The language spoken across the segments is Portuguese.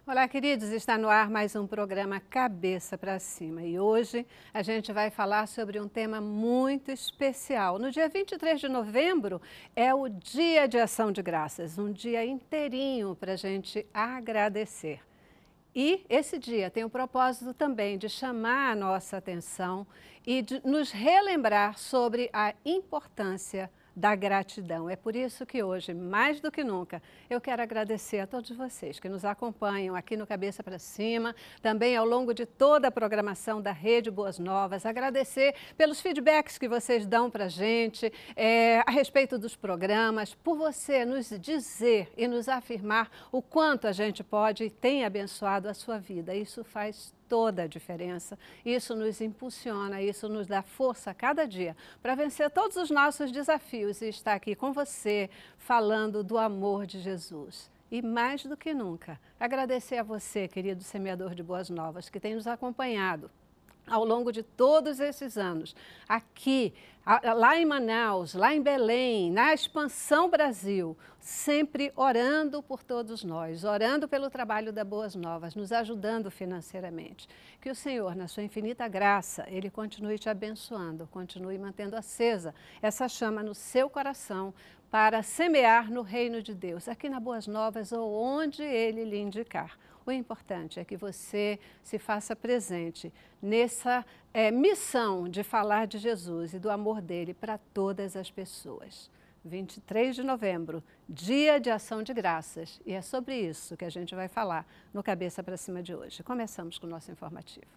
Olá, queridos, está no ar mais um programa Cabeça para Cima e hoje a gente vai falar sobre um tema muito especial. No dia 23 de novembro é o Dia de Ação de Graças, um dia inteirinho para a gente agradecer. E esse dia tem o propósito também de chamar a nossa atenção e de nos relembrar sobre a importância da gratidão. É por isso que hoje, mais do que nunca, eu quero agradecer a todos vocês que nos acompanham aqui no Cabeça para Cima, também ao longo de toda a programação da Rede Boas Novas, agradecer pelos feedbacks que vocês dão para a gente a respeito dos programas, por você nos dizer e nos afirmar o quanto a gente pode e tem abençoado a sua vida. Isso faz toda a diferença. Isso nos impulsiona, isso nos dá força a cada dia para vencer todos os nossos desafios e estar aqui com você falando do amor de Jesus. E mais do que nunca, agradecer a você, querido semeador de boas novas, que tem nos acompanhado ao longo de todos esses anos, aqui, lá em Manaus, lá em Belém, na Expansão Brasil, sempre orando por todos nós, orando pelo trabalho da Boas Novas, nos ajudando financeiramente. Que o Senhor, na sua infinita graça, Ele continue te abençoando, continue mantendo acesa essa chama no seu coração para semear no reino de Deus, aqui na Boas Novas ou onde Ele lhe indicar. O importante é que você se faça presente nessa missão de falar de Jesus e do amor dele para todas as pessoas. 23 de novembro, Dia de Ação de Graças. E é sobre isso que a gente vai falar no Cabeça para Cima de hoje. Começamos com o nosso informativo.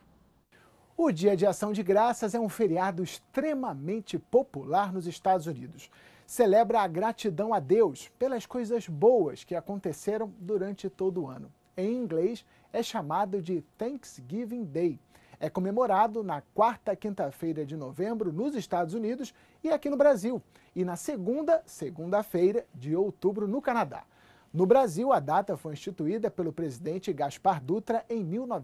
O Dia de Ação de Graças é um feriado extremamente popular nos Estados Unidos. Celebra a gratidão a Deus pelas coisas boas que aconteceram durante todo o ano. Em inglês, é chamado de Thanksgiving Day. É comemorado na quarta quinta-feira de novembro nos Estados Unidos e aqui no Brasil, e na segunda-feira de outubro no Canadá. No Brasil, a data foi instituída pelo presidente Gaspar Dutra em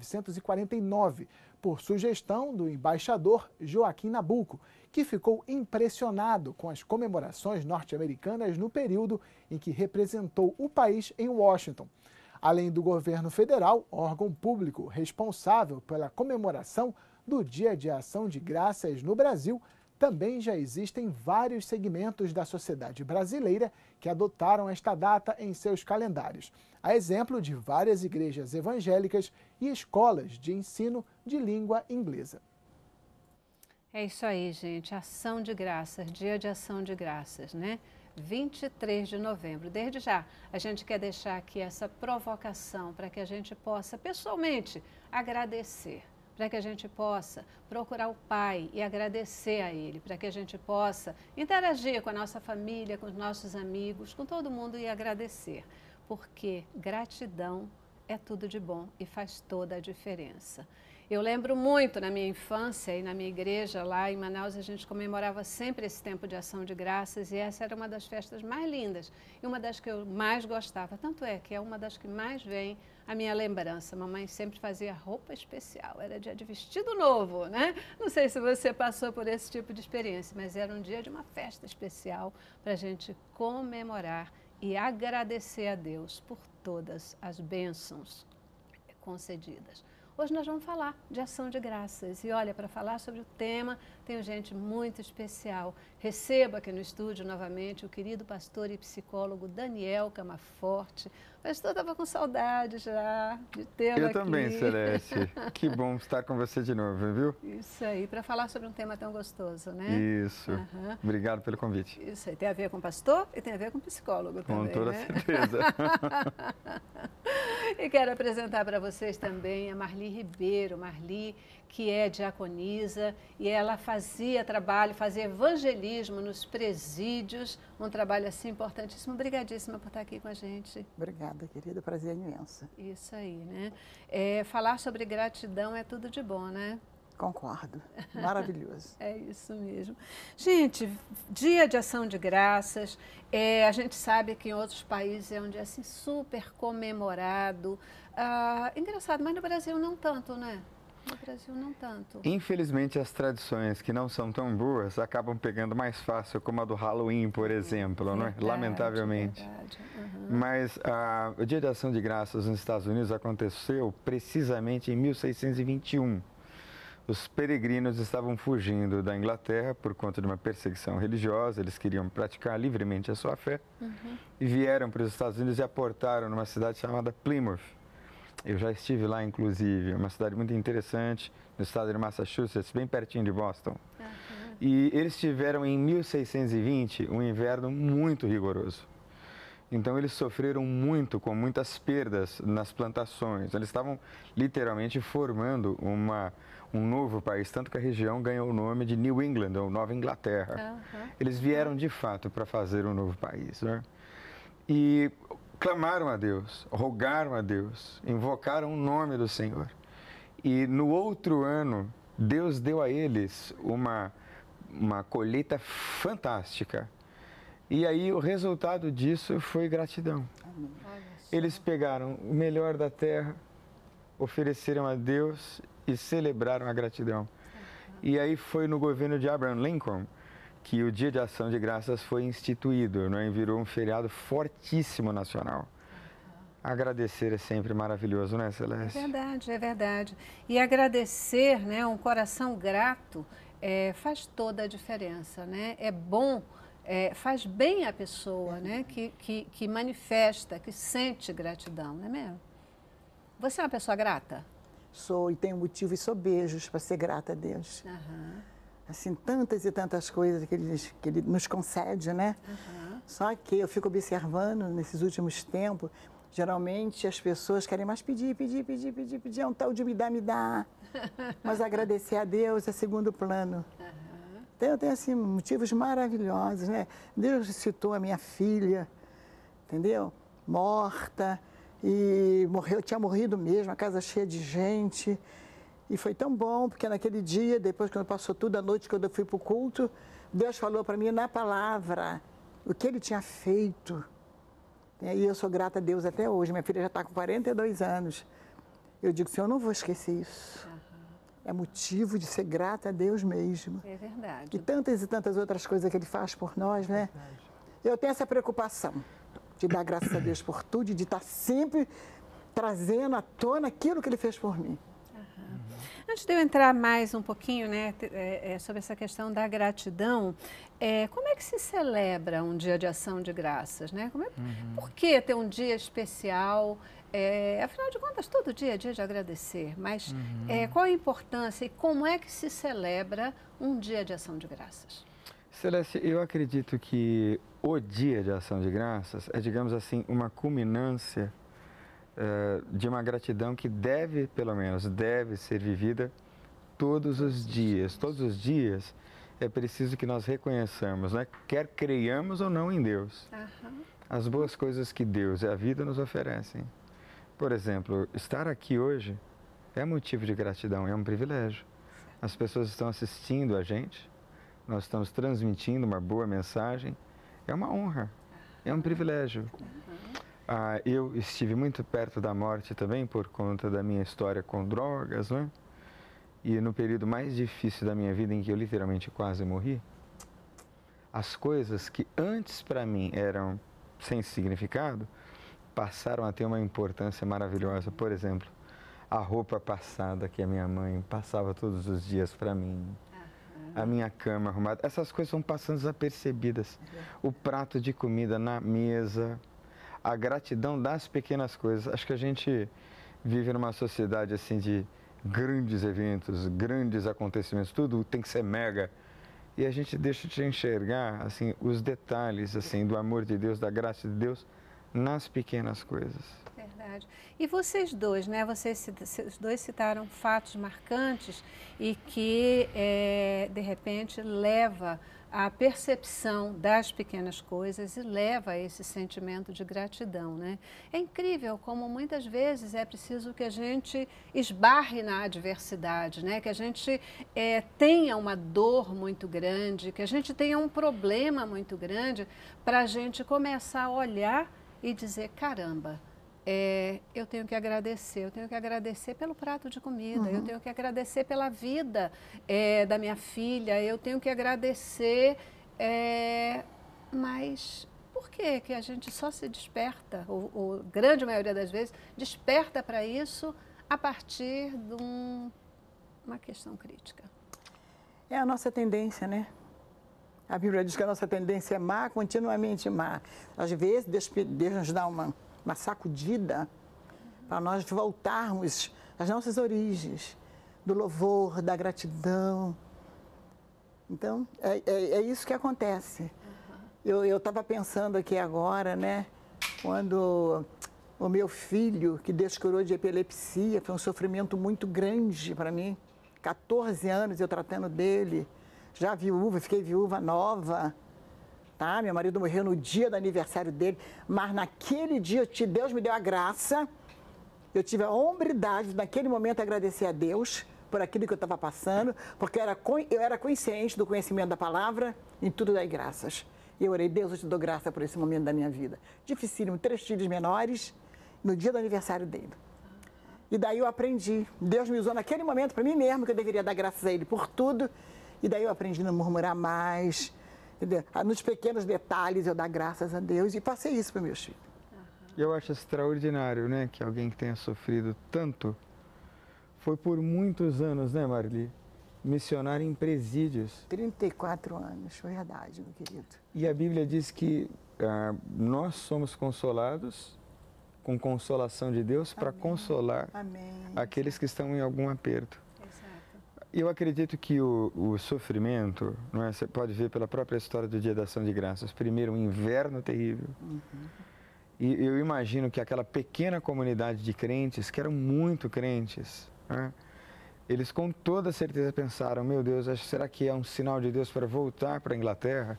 1949, por sugestão do embaixador Joaquim Nabuco, que ficou impressionado com as comemorações norte-americanas no período em que representou o país em Washington. Além do governo federal, órgão público responsável pela comemoração do Dia de Ação de Graças no Brasil, também já existem vários segmentos da sociedade brasileira que adotaram esta data em seus calendários, a exemplo de várias igrejas evangélicas e escolas de ensino de língua inglesa. É isso aí, gente. Ação de Graças, Dia de Ação de Graças, né? 23 de novembro. Desde já, a gente quer deixar aqui essa provocação para que a gente possa, pessoalmente, agradecer, para que a gente possa procurar o Pai e agradecer a Ele, para que a gente possa interagir com a nossa família, com os nossos amigos, com todo mundo e agradecer, porque gratidão é tudo de bom e faz toda a diferença. Eu lembro muito na minha infância e na minha igreja lá em Manaus, a gente comemorava sempre esse tempo de ação de graças e essa era uma das festas mais lindas e uma das que eu mais gostava. Tanto é que é uma das que mais vem à minha lembrança. Mamãe sempre fazia roupa especial, era dia de vestido novo, né? Não sei se você passou por esse tipo de experiência, mas era um dia de uma festa especial para a gente comemorar e agradecer a Deus por todas as bênçãos concedidas. Hoje nós vamos falar de ação de graças e olha, para falar sobre o tema, tenho gente muito especial. Recebo aqui no estúdio novamente o querido pastor e psicólogo Daniel Camaforte. O pastor estava com saudade já de tê-lo aqui. Eu também, Celeste. Que bom estar com você de novo, viu? Isso aí, para falar sobre um tema tão gostoso, né? Isso. Obrigado pelo convite. Isso aí, tem a ver com pastor e tem a ver com psicólogo também, com toda certeza. E quero apresentar para vocês também a Marli Ribeiro. Marli, que é diaconisa, e ela fazia evangelismo nos presídios, um trabalho assim importantíssimo. Obrigadíssima por estar aqui com a gente. Obrigada, querida, prazer imenso. Isso aí, né? Falar sobre gratidão é tudo de bom, né? Concordo, maravilhoso. É isso mesmo. Gente, Dia de Ação de Graças, a gente sabe que em outros países é um dia assim super comemorado. Engraçado, mas no Brasil não tanto, né? No Brasil, não tanto. Infelizmente, as tradições que não são tão boas acabam pegando mais fácil, como a do Halloween, por exemplo, não é? Lamentavelmente. Verdade. Mas o Dia de Ação de Graças nos Estados Unidos aconteceu precisamente em 1621. Os peregrinos estavam fugindo da Inglaterra por conta de uma perseguição religiosa, eles queriam praticar livremente a sua fé e vieram para os Estados Unidos e aportaram numa cidade chamada Plymouth. Eu já estive lá, inclusive, é uma cidade muito interessante, no estado de Massachusetts, bem pertinho de Boston. E eles tiveram em 1620 um inverno muito rigoroso. Então eles sofreram muito, com muitas perdas nas plantações. Eles estavam literalmente formando um novo país, tanto que a região ganhou o nome de New England, ou Nova Inglaterra. Eles vieram de fato para fazer um novo país, né? E clamaram a Deus, rogaram a Deus, invocaram o nome do Senhor. E no outro ano, Deus deu a eles uma colheita fantástica. E aí o resultado disso foi gratidão. Eles pegaram o melhor da terra, ofereceram a Deus e celebraram a gratidão. E aí foi no governo de Abraham Lincoln que o Dia de Ação de Graças foi instituído, né? E virou um feriado fortíssimo nacional. Agradecer é sempre maravilhoso, né, Celeste? É verdade, é verdade. E agradecer, né, um coração grato faz toda a diferença, né? É bom. Faz bem à pessoa, né, que manifesta, que sente gratidão, não é mesmo? Você é uma pessoa grata? Sou e tenho motivo e sou beijos para ser grata a Deus. Assim, tantas e tantas coisas que Ele nos concede, né? Só que eu fico observando nesses últimos tempos, geralmente as pessoas querem mais pedir, é um tal de me dá. Mas agradecer a Deus é segundo plano. Então, eu tenho, assim, motivos maravilhosos, né? Deus citou a minha filha, entendeu? Morta, e tinha morrido mesmo, a casa cheia de gente. E foi tão bom, porque naquele dia, depois que passou tudo, à noite, quando eu fui para o culto, Deus falou para mim na palavra o que Ele tinha feito. E eu sou grata a Deus até hoje. Minha filha já está com 42 anos. Eu digo, Senhor, eu não vou esquecer isso. É motivo de ser grata a Deus mesmo. É verdade. E tantas outras coisas que Ele faz por nós, né? Eu tenho essa preocupação de dar graças a Deus por tudo e de estar sempre trazendo à tona aquilo que Ele fez por mim. Antes de eu entrar mais um pouquinho, né, sobre essa questão da gratidão, como é que se celebra um dia de ação de graças, né? Por que ter um dia especial? Afinal de contas, todo dia é dia de agradecer, mas qual a importância e como é que se celebra um dia de ação de graças? Celeste, eu acredito que o Dia de Ação de Graças é, digamos assim, uma culminância de uma gratidão que deve, pelo menos, deve ser vivida todos os dias. Todos os dias é preciso que nós reconheçamos, né? Quer creiamos ou não em Deus, as boas coisas que Deus e a vida nos oferecem. Por exemplo, estar aqui hoje é motivo de gratidão, é um privilégio. As pessoas estão assistindo a gente, nós estamos transmitindo uma boa mensagem, é uma honra, é um privilégio. Eu estive muito perto da morte também por conta da minha história com drogas, né? E no período mais difícil da minha vida, em que eu literalmente quase morri, as coisas que antes para mim eram sem significado, passaram a ter uma importância maravilhosa. Por exemplo, a roupa passada que a minha mãe passava todos os dias para mim, a minha cama arrumada, essas coisas vão passando desapercebidas. O prato de comida na mesa, a gratidão das pequenas coisas. Acho que a gente vive numa sociedade assim de grandes eventos, grandes acontecimentos, tudo tem que ser mega. E a gente deixa de enxergar assim os detalhes assim do amor de Deus, da graça de Deus nas pequenas coisas. Verdade. E vocês dois, né? Vocês dois citaram fatos marcantes e que, de repente, leva à percepção das pequenas coisas e leva a esse sentimento de gratidão, né? É incrível como muitas vezes é preciso que a gente esbarre na adversidade, né? Que a gente tenha uma dor muito grande, que a gente tenha um problema muito grande para a gente começar a olhar e dizer, caramba, eu tenho que agradecer pelo prato de comida, eu tenho que agradecer pela vida da minha filha, eu tenho que agradecer, mas por que a gente só se desperta, ou grande maioria das vezes, desperta para isso a partir de uma questão crítica? É a nossa tendência, né? A Bíblia diz que a nossa tendência é má, continuamente má. Às vezes, Deus nos dá uma sacudida para nós voltarmos às nossas origens, do louvor, da gratidão. Então, é isso que acontece. Eu estava pensando aqui agora, né? Quando o meu filho, que Deus curou de epilepsia, foi um sofrimento muito grande para mim. 14 anos eu tratando dele, já viúva, fiquei viúva nova. Tá? Meu marido morreu no dia do aniversário dele, mas naquele dia Deus me deu a graça, eu tive a hombridade naquele momento agradecer a Deus por aquilo que eu estava passando, porque eu era consciente do conhecimento da palavra, em tudo dai graças. E eu orei, Deus, eu te dou graça por esse momento da minha vida. Dificílimo, 3 filhos menores, no dia do aniversário dele. E daí eu aprendi, Deus me usou naquele momento para mim mesmo, que eu deveria dar graças a Ele por tudo, e daí eu aprendi a não murmurar mais, entendeu? Nos pequenos detalhes eu dar graças a Deus e passei isso para meus filhos. Eu acho extraordinário, né, que alguém que tenha sofrido tanto foi por muitos anos, né, Marli, missionária em presídios. 34 anos, verdade, meu querido. E a Bíblia diz que nós somos consolados com consolação de Deus para consolar aqueles que estão em algum aperto. Eu acredito que o sofrimento, não é? Você pode ver pela própria história do Dia da Ação de Graças, primeiro um inverno terrível, e eu imagino que aquela pequena comunidade de crentes, que eram muito crentes, né? Eles com toda certeza pensaram, meu Deus, será que é um sinal de Deus para voltar para a Inglaterra?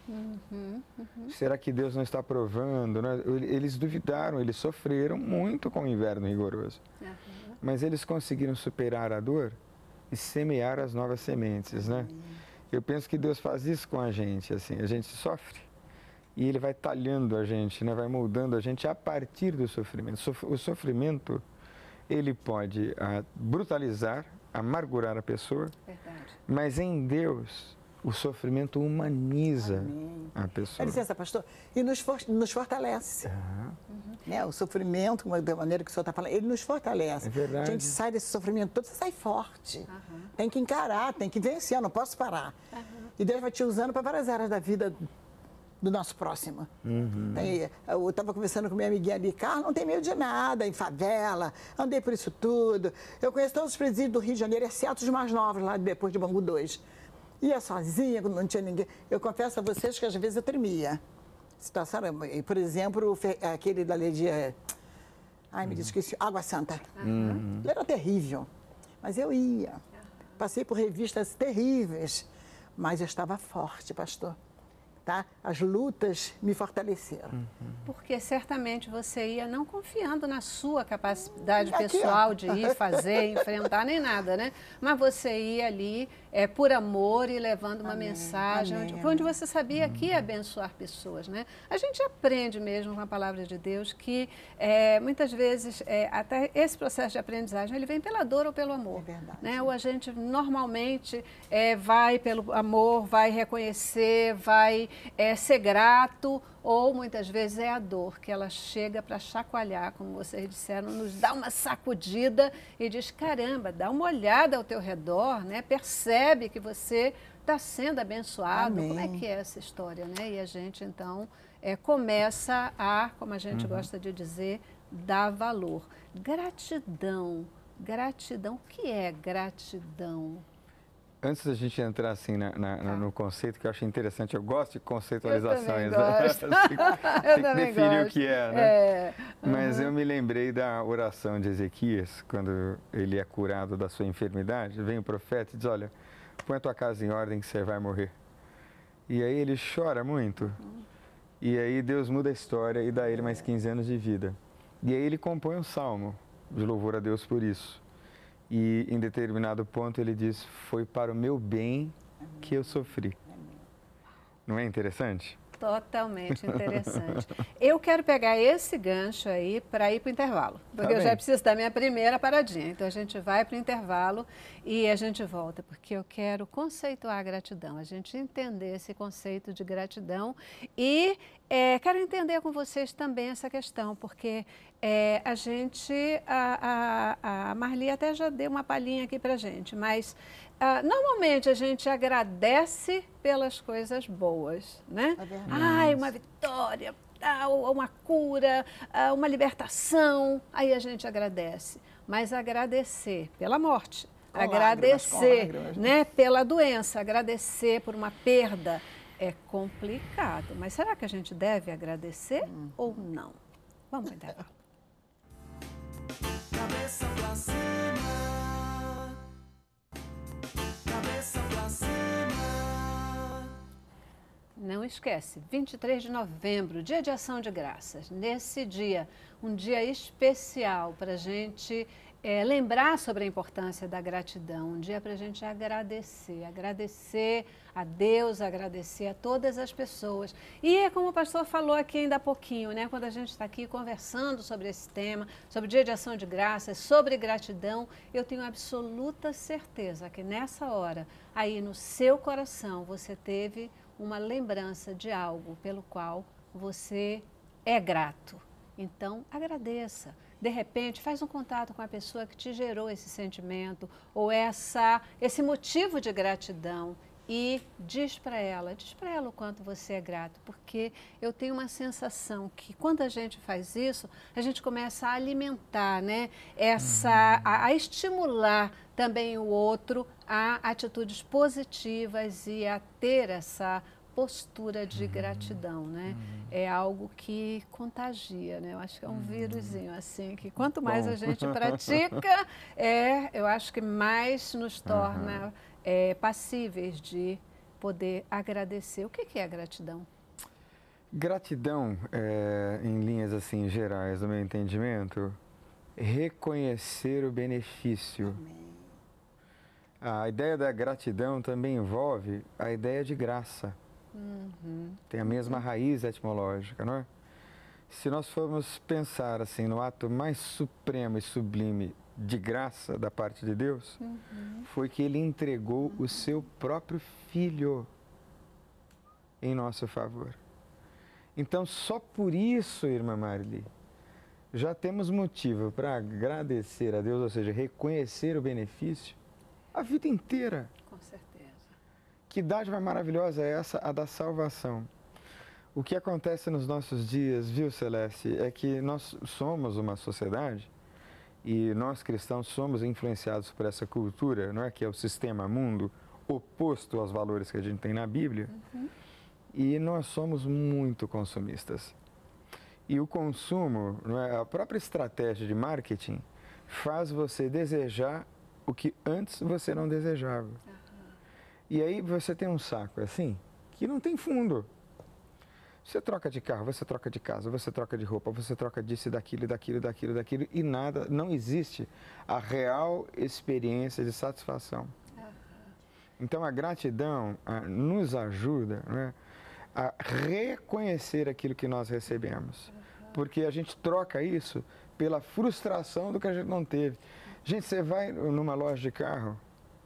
Será que Deus não está provando? Né? Eles duvidaram, eles sofreram muito com o inverno rigoroso, mas eles conseguiram superar a dor e semear as novas sementes, né? Eu penso que Deus faz isso com a gente, assim, a gente sofre e Ele vai talhando a gente, né? Vai moldando a gente a partir do sofrimento. O sofrimento, ele pode brutalizar, amargurar a pessoa, mas em Deus o sofrimento humaniza a pessoa. Dá licença, pastor, e nos fortalece. Né? O sofrimento, da maneira que o senhor está falando, ele nos fortalece. É verdade. A gente sai desse sofrimento todo, você sai forte. Tem que encarar, tem que vencer, eu não posso parar. E Deus vai te usando para várias áreas da vida do nosso próximo. Eu estava conversando com minha amiguinha ali, Carla, não tem medo de nada, em favela, andei por isso tudo. Eu conheço todos os presídios do Rio de Janeiro, exceto os mais novos, lá depois de Bangu 2. Ia sozinha, quando não tinha ninguém. Eu confesso a vocês que às vezes eu tremia. Situação, por exemplo, aquele da lei de... Ai, me esqueci, Água Santa. Ele era terrível, mas eu ia. Passei por revistas terríveis, mas eu estava forte, pastor. Tá? As lutas me fortaleceram. Porque certamente você ia não confiando na sua capacidade pessoal de ir fazer, enfrentar, nem nada, né? Mas você ia ali por amor e levando uma mensagem onde você sabia que ia abençoar pessoas, né? A gente aprende mesmo com a palavra de Deus que muitas vezes até esse processo de aprendizagem ele vem pela dor ou pelo amor. É verdade. Né? Ou a gente normalmente vai pelo amor, vai reconhecer, vai ser grato, ou muitas vezes é a dor que ela chega para chacoalhar, como vocês disseram, nos dá uma sacudida e diz, caramba, dá uma olhada ao teu redor, né? Percebe que você está sendo abençoado. Como é que é essa história, né? E a gente, então, começa a, como a gente gosta de dizer, dar valor. Gratidão. Gratidão. O que é gratidão? Antes da gente entrar assim no conceito, que eu acho interessante, eu gosto de conceitualizações. Eu também gosto. Definir o que é, né? Mas eu me lembrei da oração de Ezequias, quando ele é curado da sua enfermidade, vem o profeta e diz, olha, põe a tua casa em ordem que você vai morrer. E aí ele chora muito, e aí Deus muda a história e dá a ele mais 15 anos de vida. E aí ele compõe um salmo de louvor a Deus por isso. E em determinado ponto ele diz, foi para o meu bem que eu sofri. Não é interessante? Totalmente interessante. Eu quero pegar esse gancho aí para ir para o intervalo, porque eu bem. já preciso da minha primeira paradinha. Então a gente vai para o intervalo e a gente volta, porque eu quero conceituar a gratidão, a gente entender esse conceito de gratidão e quero entender com vocês também essa questão, porque a Marli até já deu uma palhinha aqui para a gente, mas normalmente a gente agradece pelas coisas boas, né? É verdade. Ai, uma vitória, uma cura, uma libertação, aí a gente agradece. Mas agradecer pela morte, Com agradecer lágrimas, né, pela doença, agradecer por uma perda, é complicado. Mas será que a gente deve agradecer ou não? Vamos para o intervalo. Cabeça pra cima, cabeça pra cima. Não esquece, 23 de novembro, dia de ação de graças. Nesse dia, um dia especial para a gente lembrar sobre a importância da gratidão, um dia para a gente agradecer a Deus, agradecer a todas as pessoas. E é como o pastor falou aqui ainda há pouquinho, né? Quando a gente está aqui conversando sobre esse tema, sobre o dia de ação de graças, sobre gratidão, eu tenho absoluta certeza que nessa hora, aí no seu coração, você teve uma lembrança de algo pelo qual você é grato. Então, agradeça. De repente, faz um contato com a pessoa que te gerou esse sentimento ou esse motivo de gratidão e diz para ela o quanto você é grato, porque eu tenho uma sensação que quando a gente faz isso, a gente começa a alimentar, né, a estimular também o outro a atitudes positivas e a ter essa postura de gratidão, né? É algo que contagia, né? Eu acho que é um vírusinho assim, que quanto mais a gente pratica, eu acho que mais nos torna passíveis de poder agradecer. O que é a gratidão? Gratidão, em linhas assim gerais do meu entendimento, reconhecer o benefício. Amém. A ideia da gratidão também envolve a ideia de graça. Tem a mesma raiz etimológica, não é? Se nós formos pensar assim no ato mais supremo e sublime de graça da parte de Deus, foi que Ele entregou o seu próprio Filho em nosso favor. Então, só por isso, irmã Marli, já temos motivo para agradecer a Deus, ou seja, reconhecer o benefício a vida inteira. Com certeza. Que dádiva maravilhosa é essa, a da salvação. O que acontece nos nossos dias, viu, Celeste, é que nós somos uma sociedade e nós cristãos somos influenciados por essa cultura, não é, que é o sistema mundo oposto aos valores que a gente tem na Bíblia, e nós somos muito consumistas. E o consumo, não é, a própria estratégia de marketing faz você desejar o que antes você não desejava. E aí você tem um saco assim, que não tem fundo. Você troca de carro, você troca de casa, você troca de roupa, você troca disso, daquilo, e nada, não existe a real experiência de satisfação. Então a gratidão nos ajuda, né, a reconhecer aquilo que nós recebemos. Porque a gente troca isso pela frustração do que a gente não teve. Gente, você vai numa loja de carro,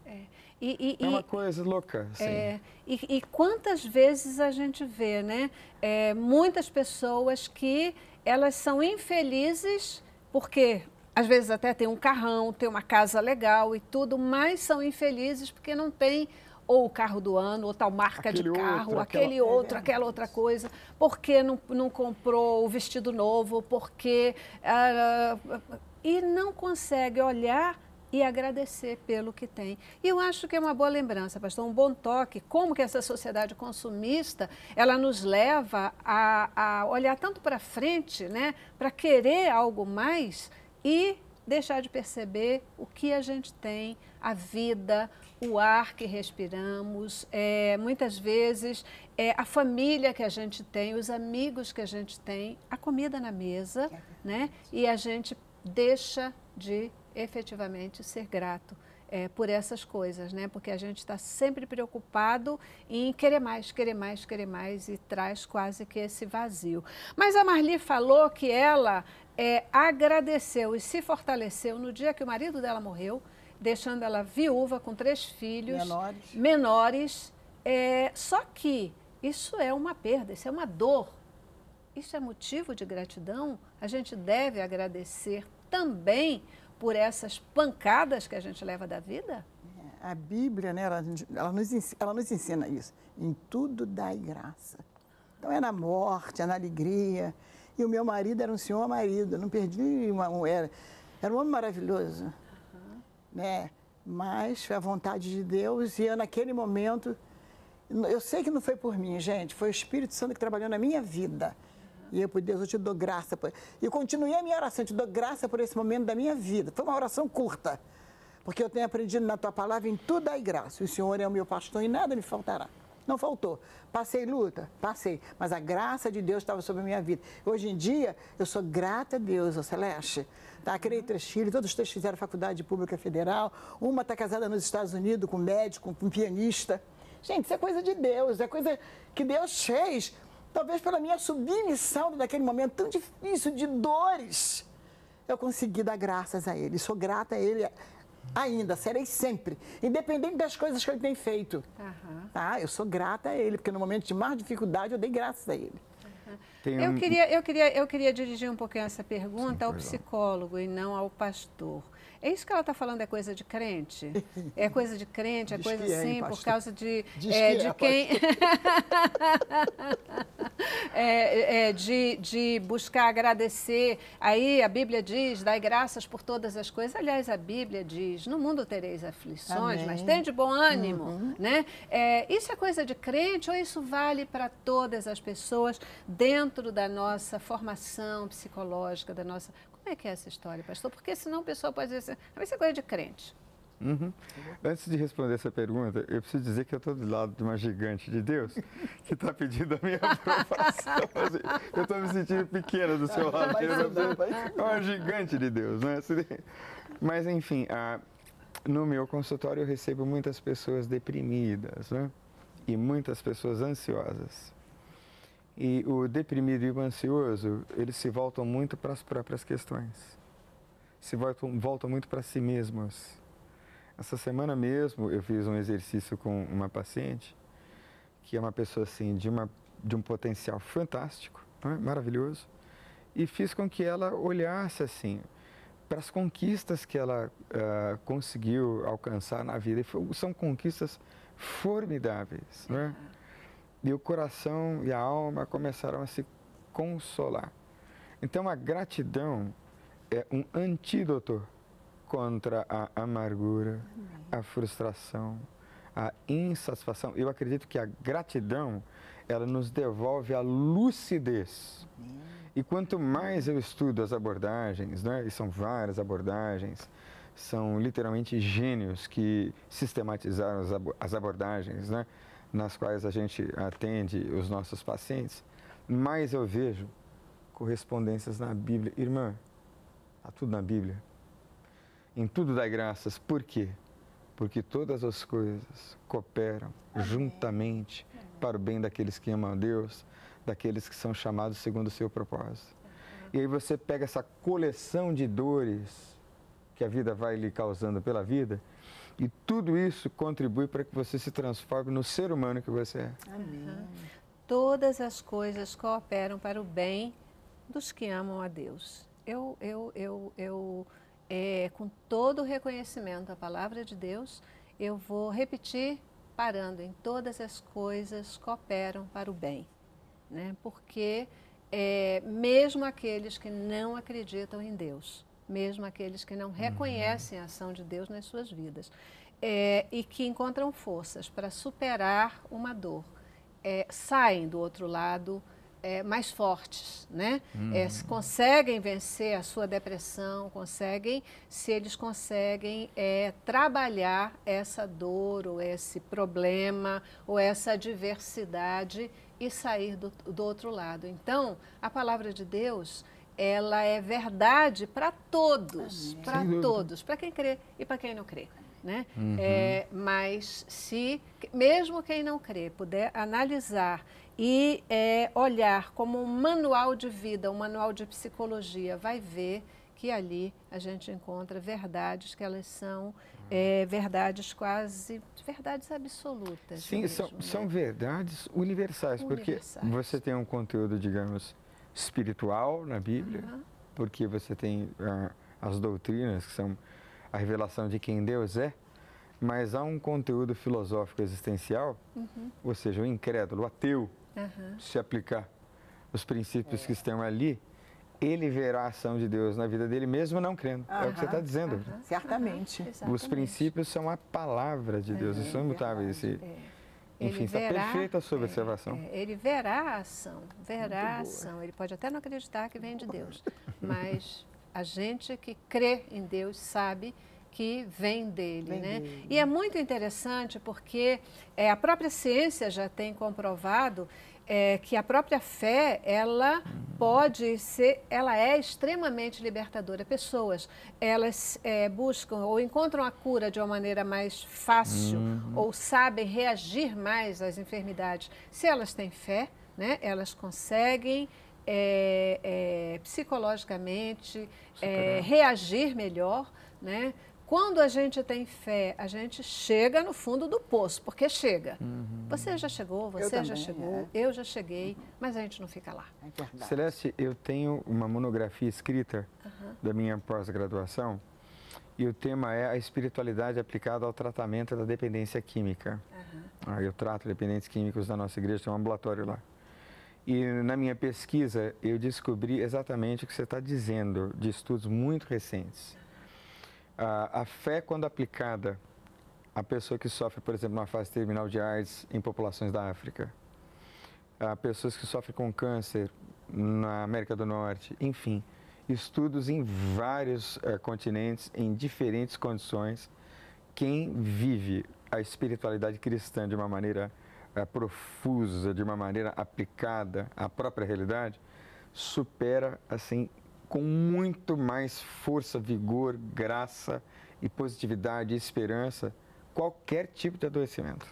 é uma coisa louca. Assim. E quantas vezes a gente vê, né? Muitas pessoas que elas são infelizes porque às vezes até tem um carrão, tem uma casa legal e tudo, mas são infelizes porque não tem ou o carro do ano, ou tal marca Aquele de carro, outro, aquela outra coisa, porque não comprou o vestido novo, porque... e não consegue olhar e agradecer pelo que tem. E eu acho que é uma boa lembrança, pastor, um bom toque, como que essa sociedade consumista, ela nos leva a olhar tanto para frente, né, para querer algo mais e deixar de perceber o que a gente tem, a vida, o ar que respiramos, muitas vezes a família que a gente tem, os amigos que a gente tem, a comida na mesa, né, e a gente deixa de efetivamente ser grato. por essas coisas, né? Porque a gente está sempre preocupado em querer mais, querer mais, querer mais e traz quase que esse vazio. Mas a Marli falou que ela agradeceu e se fortaleceu no dia que o marido dela morreu, deixando ela viúva com 3 filhos menores. Só que isso é uma perda, isso é uma dor. Isso é motivo de gratidão? A gente deve agradecer também por essas pancadas que a gente leva da vida? A Bíblia, né, ela nos ensina isso. Em tudo dai graça. Então é na morte, é na alegria. E o meu marido era um senhor marido, eu não perdi era um homem maravilhoso. Né? Mas foi a vontade de Deus e eu naquele momento, eu sei que não foi por mim, gente, foi o Espírito Santo que trabalhou na minha vida. E eu, por Deus, eu te dou graça. E continuei a minha oração, eu te dou graça por esse momento da minha vida. Foi uma oração curta, porque eu tenho aprendido na tua palavra, em tudo dai graça. O Senhor é o meu pastor e nada me faltará. Não faltou. Passei luta? Passei. Mas a graça de Deus estava sobre a minha vida. Hoje em dia, eu sou grata a Deus, ô Celeste. Tá, criei 3 filhos, todos os 3 fizeram faculdade pública federal. Uma está casada nos Estados Unidos com médico, com pianista. Gente, isso é coisa de Deus, é coisa que Deus fez. Talvez pela minha submissão daquele momento tão difícil, de dores, eu consegui dar graças a Ele. Sou grata a Ele ainda, serei sempre, independente das coisas que Ele tem feito. Tá? Eu sou grata a Ele, porque no momento de mais dificuldade eu dei graças a Ele. Eu queria dirigir um pouquinho essa pergunta ao psicólogo e não ao pastor. É isso que ela está falando, é coisa de crente? É coisa de crente, é Diz coisa que é, assim, hein, por pastor? causa de Diz que quem... de buscar agradecer. Aí a Bíblia diz, dai graças por todas as coisas. Aliás, a Bíblia diz, no mundo tereis aflições, Amém. mas tende bom ânimo. Né? Isso é coisa de crente ou isso vale para todas as pessoas dentro da nossa formação psicológica, da nossa... Como é que é essa história, pastor? Porque senão o pessoal pode dizer assim, isso é coisa de crente. Antes de responder essa pergunta, eu preciso dizer que eu estou do lado de uma gigante de Deus que está pedindo a minha aprovação. Eu estou me sentindo pequena do seu lado. É uma gigante de Deus, né? Mas, enfim, no meu consultório eu recebo muitas pessoas deprimidas, né? E muitas pessoas ansiosas. E o deprimido e o ansioso, eles se voltam muito para as próprias questões. Se voltam muito para si mesmos. Essa semana mesmo eu fiz um exercício com uma paciente, que é uma pessoa assim de um potencial fantástico, né? Maravilhoso, e fiz com que ela olhasse assim para as conquistas que ela conseguiu alcançar na vida. E são conquistas formidáveis, né? E o coração e a alma começaram a se consolar. Então a gratidão é um antídoto contra a amargura, a frustração, a insatisfação. Eu acredito que a gratidão, ela nos devolve a lucidez. E quanto mais eu estudo as abordagens, né, e são várias abordagens, são literalmente gênios que sistematizaram as abordagens, né, nas quais a gente atende os nossos pacientes, mais eu vejo correspondências na Bíblia. Irmã, está tudo na Bíblia. Em tudo dai graças. Por quê? Porque todas as coisas cooperam juntamente para o bem daqueles que amam a Deus, daqueles que são chamados segundo o seu propósito. E aí você pega essa coleção de dores que a vida vai lhe causando pela vida, e tudo isso contribui para que você se transforme no ser humano que você é. Amém. Todas as coisas cooperam para o bem dos que amam a Deus. Com todo o reconhecimento à palavra de Deus, eu vou repetir, parando em todas as coisas cooperam para o bem. Né? Porque mesmo aqueles que não acreditam em Deus, mesmo aqueles que não reconhecem a ação de Deus nas suas vidas, e que encontram forças para superar uma dor, saem do outro lado mais fortes, né? Conseguem vencer a sua depressão, se eles conseguem trabalhar essa dor, ou esse problema, ou essa adversidade e sair do outro lado. Então, a palavra de Deus, ela é verdade para todos, para quem crê e para quem não crê. né? Mas se, mesmo quem não crê, puder analisar e olhar como um manual de vida, um manual de psicologia, vai ver que ali a gente encontra verdades que elas são verdades quase, verdades absolutas. Sim, mesmo, são né? verdades universais, porque você tem um conteúdo, digamos, espiritual na Bíblia, porque você tem as doutrinas, que são a revelação de quem Deus é, mas há um conteúdo filosófico existencial, ou seja, o incrédulo, o ateu, se aplicar os princípios que estão ali, ele verá a ação de Deus na vida dele, mesmo não crendo. É o que você está dizendo. Certamente. Os princípios são a palavra de Deus, isso é imutável. Enfim, está perfeita a sua observação. Ele verá a ação, Ele pode até não acreditar que vem de Deus, mas a gente que crê em Deus sabe que vem dele, né? E é muito interessante porque a própria ciência já tem comprovado que a própria fé, ela pode ser, ela é extremamente libertadora. Pessoas, elas buscam ou encontram a cura de uma maneira mais fácil ou sabem reagir mais às enfermidades. Se elas têm fé, né, elas conseguem psicologicamente reagir melhor, né? Quando a gente tem fé, a gente chega no fundo do poço, porque chega. Você já chegou, você já chegou, eu já cheguei, mas a gente não fica lá. Celeste, eu tenho uma monografia escrita da minha pós-graduação e o tema é a espiritualidade aplicada ao tratamento da dependência química. Eu trato dependentes químicos da nossa igreja, tem um ambulatório lá. E na minha pesquisa eu descobri exatamente o que você está dizendo, de estudos muito recentes. A fé, quando aplicada à pessoa que sofre, por exemplo, uma fase terminal de AIDS em populações da África, a pessoas que sofrem com câncer na América do Norte, enfim, estudos em vários continentes, em diferentes condições. Quem vive a espiritualidade cristã de uma maneira profusa, de uma maneira aplicada à própria realidade, supera, assim, com muito mais força, vigor, graça e positividade e esperança, qualquer tipo de adoecimento.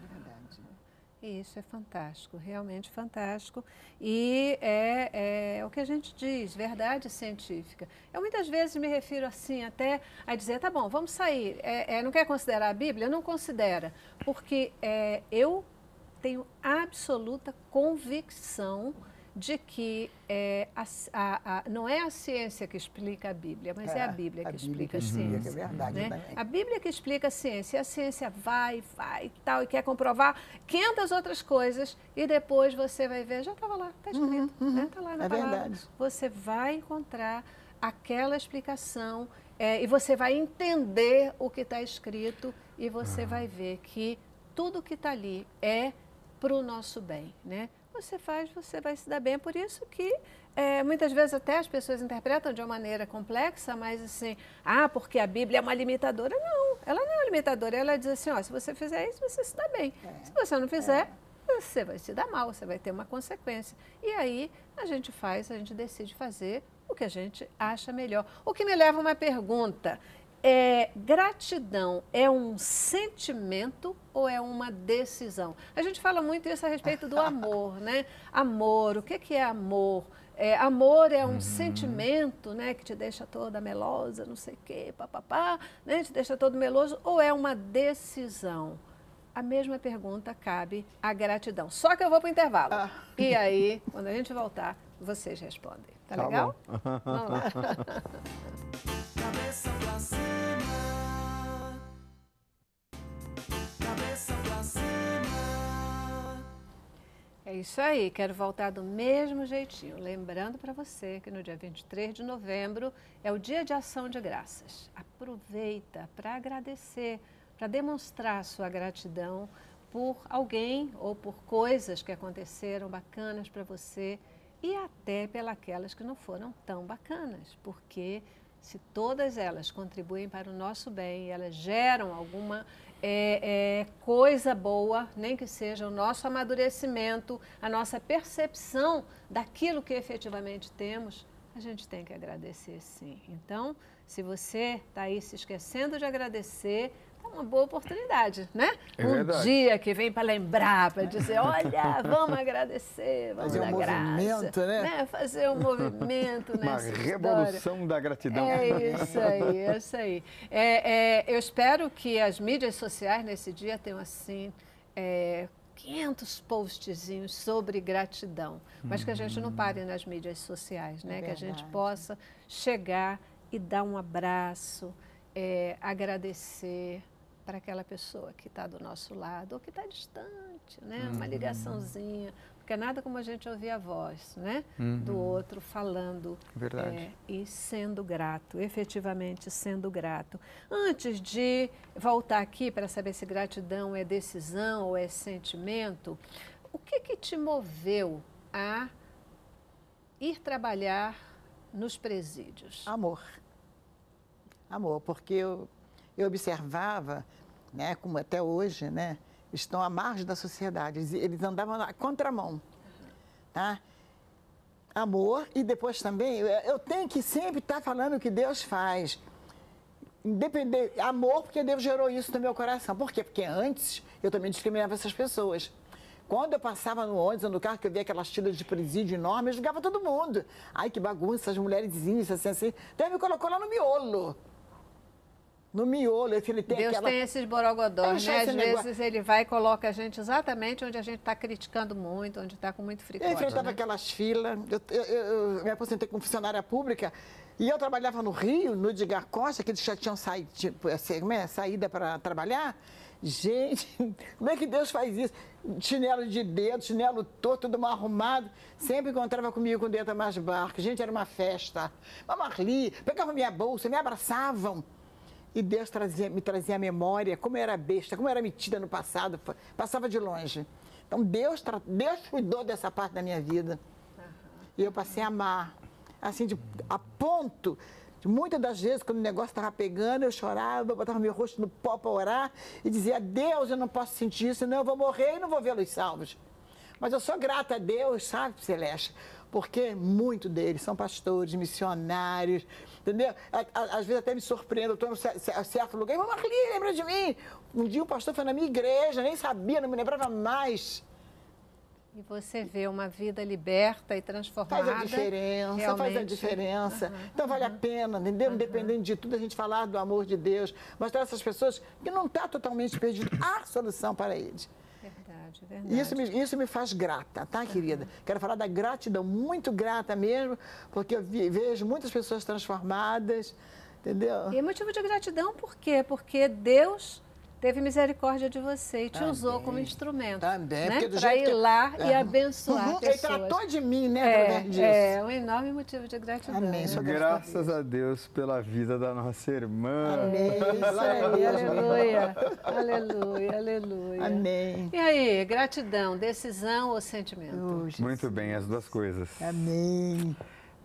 E isso é fantástico, realmente fantástico. E é o que a gente diz, verdade científica. Eu muitas vezes me refiro assim até a dizer, tá bom, vamos sair. Não quer considerar a Bíblia? Não considera, porque eu tenho absoluta convicção de que não é a ciência que explica a Bíblia, mas é a Bíblia que explica a ciência. É verdade, né? também. A Bíblia que explica a ciência, e a ciência vai e tal, e quer comprovar 500 outras coisas, e depois você vai ver, já estava lá, está escrito, está lá na palavra. Verdade. Você vai encontrar aquela explicação e você vai entender o que está escrito e você vai ver que tudo que está ali é para o nosso bem, né? Você faz, você vai se dar bem. É por isso que muitas vezes até as pessoas interpretam de uma maneira complexa, mas assim, porque a Bíblia é uma limitadora. Não, ela não é uma limitadora. Ela diz assim, se você fizer isso, você se dá bem. Se você não fizer, você vai se dar mal, você vai ter uma consequência. E aí a gente decide fazer o que a gente acha melhor. O que me leva a uma pergunta. Gratidão é um sentimento ou é uma decisão? A gente fala muito isso a respeito do amor, né? Amor, o que é amor? Amor é um sentimento, né, que te deixa toda melosa, não sei o quê, papapá, né, te deixa todo meloso, ou é uma decisão? A mesma pergunta cabe à gratidão. Só que eu vou para o intervalo. E aí, quando a gente voltar, vocês respondem. Tá legal? Vamos lá. Cabeça pra cima, cabeça pra cima. É isso aí, quero voltar do mesmo jeitinho. Lembrando para você que no dia 23 de novembro é o Dia de Ação de Graças. Aproveita para agradecer, para demonstrar sua gratidão por alguém ou por coisas que aconteceram bacanas para você e até pelas que não foram tão bacanas, porque se todas elas contribuem para o nosso bem, elas geram alguma coisa boa, nem que seja o nosso amadurecimento, a nossa percepção daquilo que efetivamente temos, a gente tem que agradecer sim. Então, se você está aí se esquecendo de agradecer, é uma boa oportunidade, né? É um verdade. dia que vem para lembrar, para dizer, olha, vamos agradecer, vamos Fazer dar um graça. movimento, né? Fazer um movimento Uma nessa história. revolução da gratidão. É isso aí, é isso aí. Eu espero que as mídias sociais nesse dia tenham assim 500 postzinhos sobre gratidão, mas que a gente não pare nas mídias sociais, né? Que a gente verdade. possa chegar e dar um abraço, agradecer para aquela pessoa que está do nosso lado ou que está distante, né? Uma ligaçãozinha, porque nada como a gente ouvir a voz, né? Do outro falando Verdade. e sendo grato, efetivamente sendo grato. Antes de voltar aqui para saber se gratidão é decisão ou é sentimento, o que te moveu a ir trabalhar nos presídios? Amor. Amor, porque eu observava, né, como até hoje, né, estão à margem da sociedade, eles andavam na contramão, tá? Amor e depois também, eu tenho que sempre estar falando o que Deus faz. Independente, amor, porque Deus gerou isso no meu coração. Por quê? Porque antes eu também discriminava essas pessoas. Quando eu passava no ônibus ou no carro, que eu via aquelas tiras de presídio enorme, eu julgava todo mundo. Ai, que bagunça, as mulherzinhas, assim. Então, ele me colocou lá no miolo. No miolo, eu falei, tem Deus aquela... tem esses borogodós, Deixa né? esse Às negócio- vezes ele vai e coloca a gente exatamente onde a gente está criticando muito, onde está com muito Eu fricote, enfrentava né? aquelas filas, eu me aposentei como funcionária pública e eu trabalhava no Rio, no Edgar Costa, que eles já tinham saído, tipo, assim, como é? Saída para trabalhar. Gente, como é que Deus faz isso? Chinelo de dedo, chinelo torto, tudo mal arrumado. Sempre encontrava comigo com o dedo mais barco. Gente, era uma festa. Uma Marli, pegava minha bolsa, me abraçavam. E Deus me trazia a memória, como eu era besta, como eu era metida no passado, passava de longe. Então, Deus cuidou dessa parte da minha vida. E eu passei a amar. Assim, a ponto de muitas das vezes, quando o negócio estava pegando, eu chorava, eu botava meu rosto no pó para orar e dizia, Deus, eu não posso sentir isso, senão eu vou morrer e não vou vê-los salvos. Mas eu sou grata a Deus, sabe, Celeste? Porque muito deles são pastores, missionários, entendeu? Às vezes até me surpreendo, eu estou em certo lugar, irmã Marli, lembra de mim? Um dia um pastor foi na minha igreja, nem sabia, não me lembrava mais. E você vê uma vida liberta e transformada. Faz a diferença, faz a realmente. diferença. Então vale a pena, entendeu? Independente de tudo, a gente falar do amor de Deus, mostrar essas pessoas que não está totalmente perdido, há solução para eles. Verdade, E verdade. isso me faz grata, tá, querida? Quero falar da gratidão, muito grata mesmo, porque eu vejo muitas pessoas transformadas, entendeu? E motivo de gratidão por quê? Porque Deus teve misericórdia de você e te usou como instrumento. Também, né? porque do Para jeito ir que- lá e abençoar Ele pessoas. tratou de mim, né, através disso. É um enorme motivo de gratidão. Amém, sou Graças a Deus pela vida da nossa irmã. Amém. Isso Glória a aí, Deus. aleluia, aleluia, aleluia. Amém. E aí, gratidão, decisão ou sentimento? Oh, Jesus. Muito bem, as duas coisas. Amém.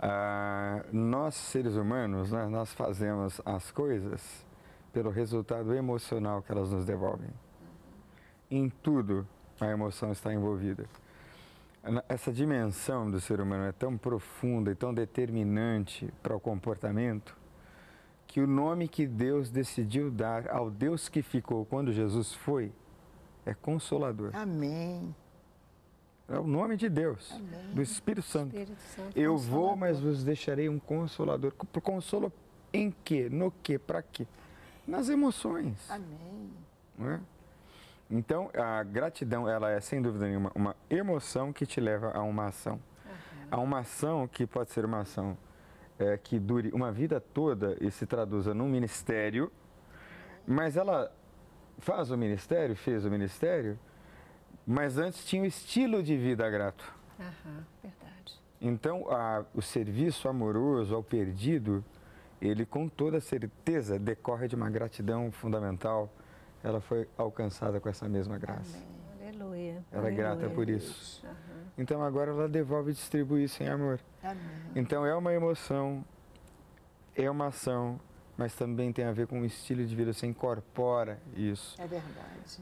Nós, seres humanos, né, nós fazemos as coisas pelo resultado emocional que elas nos devolvem. Em tudo, a emoção está envolvida. Essa dimensão do ser humano é tão profunda e tão determinante para o comportamento que o nome que Deus decidiu dar ao Deus que ficou quando Jesus foi é Consolador. Amém. É o nome de Deus, do Espírito Santo. Espírito Santo Eu vou, Consolador. mas vos deixarei um Consolador. Consolo em quê? No quê? Para quê? Nas emoções. Amém. Não é? Então, a gratidão, ela é, sem dúvida nenhuma, uma emoção que te leva a uma ação. A uma ação que pode ser uma ação que dure uma vida toda e se traduza num ministério, mas ela fez o ministério, mas antes tinha o estilo de vida grato. Aham, verdade. Então, o serviço amoroso ao perdido, ele com toda certeza decorre de uma gratidão fundamental. Ela foi alcançada com essa mesma graça. Aleluia. Ela é grata aleluia. por isso. Aham. Então, agora ela devolve e distribui isso em amor. Amém. Então, é uma emoção, é uma ação, mas também tem a ver com o estilo de vida. Você incorpora isso. É verdade.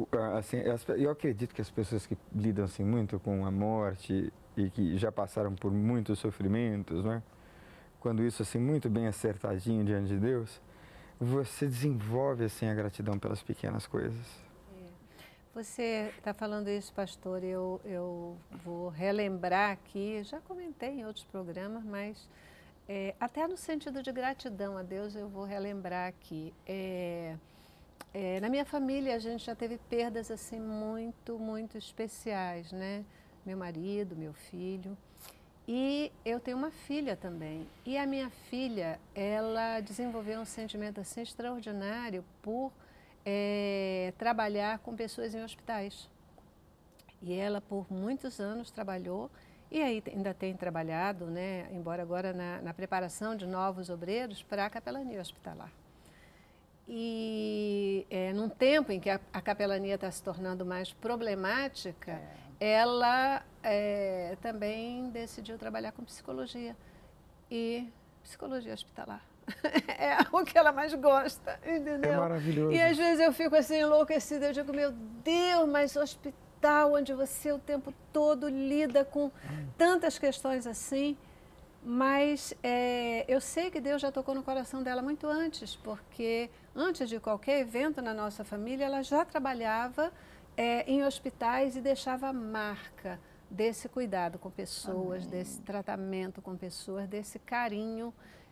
Eu acredito que as pessoas que lidam assim, muito com a morte e que já passaram por muitos sofrimentos, né? Quando isso assim muito bem acertadinho diante de Deus, você desenvolve assim a gratidão pelas pequenas coisas. Você está falando isso, pastor, eu vou relembrar aqui, já comentei em outros programas, mas até no sentido de gratidão a Deus eu vou relembrar aqui. Na minha família a gente já teve perdas assim muito especiais, né? Meu marido, meu filho. E eu tenho uma filha também. E a minha filha, ela desenvolveu um sentimento assim extraordinário por trabalhar com pessoas em hospitais. E ela por muitos anos trabalhou e aí ainda tem trabalhado, né, embora agora na preparação de novos obreiros para a capelania hospitalar. E num tempo em que a capelania está se tornando mais problemática, ela também decidiu trabalhar com psicologia e psicologia hospitalar. É o que ela mais gosta, entendeu? É maravilhoso. E às vezes eu fico assim enlouquecida, eu digo, meu Deus, mas hospital onde você o tempo todo lida com tantas questões assim, mas eu sei que Deus já tocou no coração dela muito antes, porque antes de qualquer evento na nossa família, ela já trabalhava em hospitais e deixava a marca desse cuidado com pessoas, desse tratamento com pessoas, desse carinho,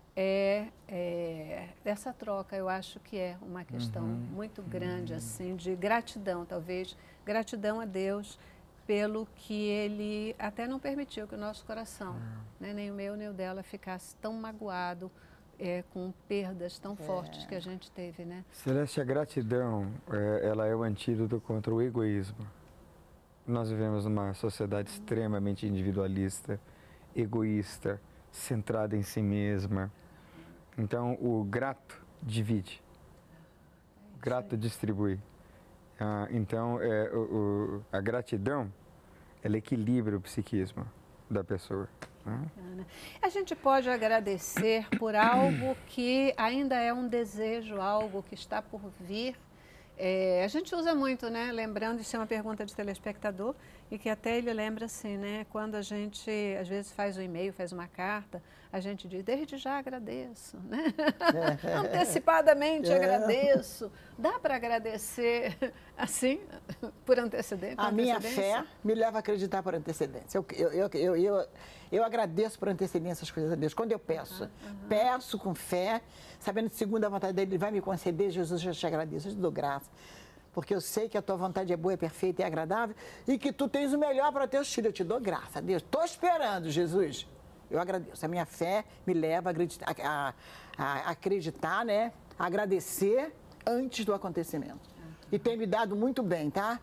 dessa troca. Eu acho que é uma questão muito grande, assim, de gratidão, talvez, gratidão a Deus pelo que Ele até não permitiu que o nosso coração, né, nem o meu nem o dela, ficasse tão magoado com perdas tão fortes que a gente teve, né? Celeste, a gratidão, ela é o antídoto contra o egoísmo. Nós vivemos numa sociedade extremamente individualista, egoísta, centrada em si mesma. Então, o grato divide, o grato distribui. Então, a gratidão, ela equilibra o psiquismo da pessoa. A gente pode agradecer por algo que ainda é um desejo, algo que está por vir. A gente usa muito, né? Lembrando, isso é uma pergunta de telespectador, e que até ele lembra assim, né? Quando a gente, às vezes, faz um e-mail, faz uma carta, a gente diz, desde já agradeço, né? Antecipadamente agradeço. Dá para agradecer assim, por antecedência? A minha fé me leva a acreditar por antecedência. Eu agradeço por antecedência as coisas a Deus. Quando eu peço, peço com fé, sabendo que segundo a vontade dele, ele vai me conceder, Jesus, eu te agradeço, eu te dou graça. Porque eu sei que a tua vontade é boa, é perfeita e é agradável e que tu tens o melhor para teus filhos. Eu te dou graça, Deus. Estou esperando, Jesus. Eu agradeço. A minha fé me leva a acreditar, né? A agradecer antes do acontecimento. E tem me dado muito bem, tá?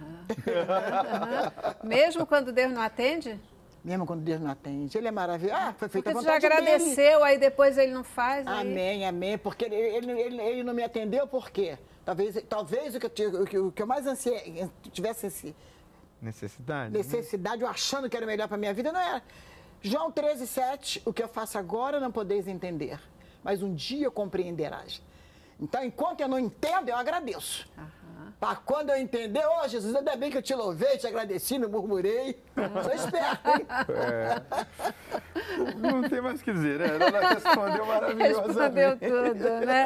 Mesmo quando Deus não atende? Mesmo quando Deus não atende. Ele é maravilhoso. Foi feita a Porque você já vontade agradeceu, dele. aí depois ele não faz. Aí... Amém, amém. Porque ele não me atendeu, por quê? Talvez o que eu mais ansiei, tivesse esse Necessidade. eu achando que era o melhor para a minha vida, não era. João 13:7, o que eu faço agora não podeis entender, mas um dia compreenderás. Então, enquanto eu não entendo, eu agradeço. Para quando eu entender, Jesus, ainda bem que eu te louvei, te agradeci, não murmurei. Sou esperto, hein? Não tem mais o que dizer, né? Ela respondeu maravilhosamente. Respondeu tudo, né?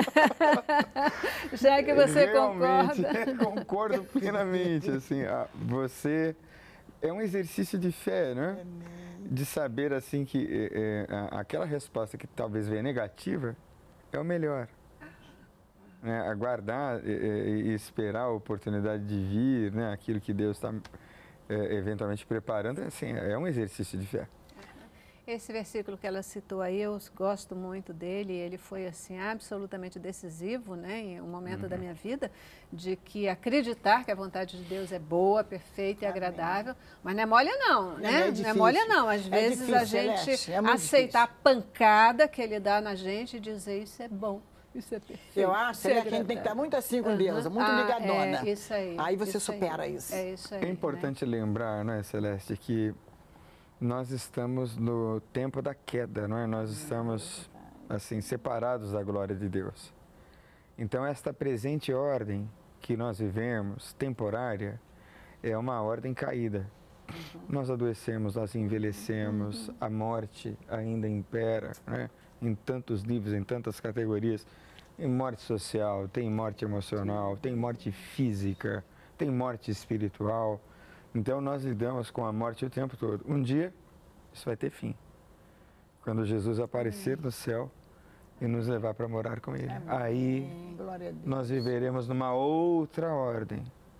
Já que você Realmente, concorda. concordo plenamente, assim, você é um exercício de fé, né? De saber, assim, que aquela resposta que talvez venha negativa é o melhor. Aguardar e esperar a oportunidade de vir, né? Aquilo que Deus está eventualmente preparando, assim, é um exercício de fé. Esse versículo que ela citou aí, eu gosto muito dele, ele foi assim absolutamente decisivo, né, em um momento da minha vida, de que acreditar que a vontade de Deus é boa, perfeita e agradável, mas não é mole não, né? Não é mole não, às vezes difícil, a gente Celeste, é aceitar a pancada que ele dá na gente e dizer isso é bom. Isso é perfeito. Eu acho que a gente tem que estar muito assim com Deus, muito ligadona. Isso aí. Aí você supera isso. É isso aí. É importante lembrar, não é, Celeste, que nós estamos no tempo da queda, não é? Nós estamos, assim, separados da glória de Deus. Então, esta presente ordem que nós vivemos, temporária, é uma ordem caída. Nós adoecemos, nós envelhecemos, a morte ainda impera, né? Em tantos níveis, em tantas categorias. Tem morte social, tem morte emocional, tem morte física, tem morte espiritual. Então nós lidamos com a morte o tempo todo. Um dia isso vai ter fim. Quando Jesus aparecer no céu e nos levar para morar com Ele. Aí Glória a Deus. nós viveremos numa outra ordem.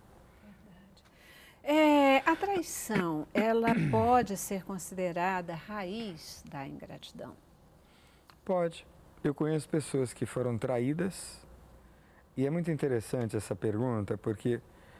A traição, ela pode ser considerada a raiz da ingratidão? Pode. Eu conheço pessoas que foram traídas e é muito interessante essa pergunta porque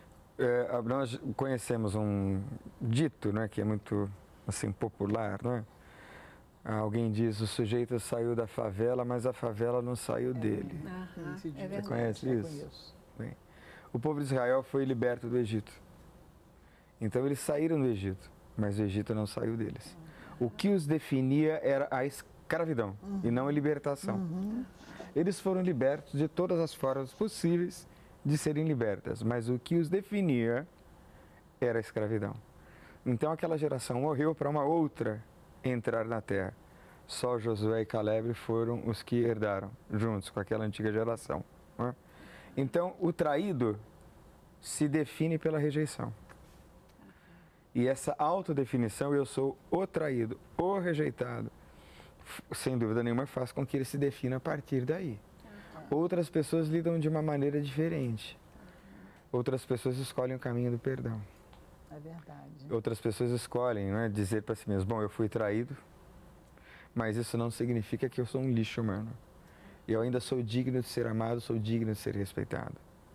nós conhecemos um dito, né, que é muito assim popular, não é? Alguém diz, o sujeito saiu da favela, mas a favela não saiu dele. Esse dia. É Você verdade. conhece Eu isso? conheço. Bem, o povo de Israel foi liberto do Egito. Então eles saíram do Egito, mas o Egito não saiu deles. O que os definia era a escravidão e não a libertação. Eles foram libertos de todas as formas possíveis de serem libertas, mas o que os definia era a escravidão. Então aquela geração morreu para uma outra entrar na terra. Só Josué e Caleb foram os que herdaram, juntos com aquela antiga geração. Não é? Então o traído se define pela rejeição. E essa autodefinição, eu sou o traído, o rejeitado, sem dúvida nenhuma faz com que ele se defina a partir daí. Outras pessoas lidam de uma maneira diferente. Outras pessoas escolhem o caminho do perdão. É verdade. Outras pessoas escolhem, não é, dizer para si mesmo, bom, eu fui traído, mas isso não significa que eu sou um lixo humano. Eu ainda sou digno de ser amado, sou digno de ser respeitado.